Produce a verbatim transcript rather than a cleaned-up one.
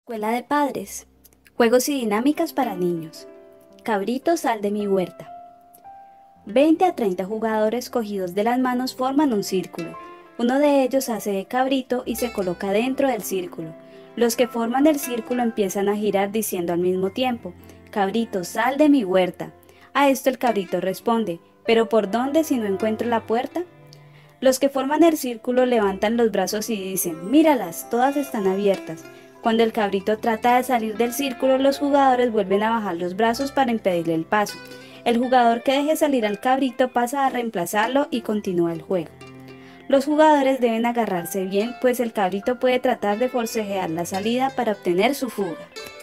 Escuela de padres. Juegos y dinámicas para niños. Cabrito, sal de mi huerta. veinte a treinta jugadores cogidos de las manos forman un círculo. Uno de ellos hace de cabrito y se coloca dentro del círculo. Los que forman el círculo empiezan a girar diciendo al mismo tiempo: Cabrito, sal de mi huerta. A esto el cabrito responde: ¿pero por dónde si no encuentro la puerta? Los que forman el círculo levantan los brazos y dicen: míralas, todas están abiertas. Cuando el cabrito trata de salir del círculo, los jugadores vuelven a bajar los brazos para impedirle el paso. El jugador que deje salir al cabrito pasa a reemplazarlo y continúa el juego. Los jugadores deben agarrarse bien, pues el cabrito puede tratar de forcejear la salida para obtener su fuga.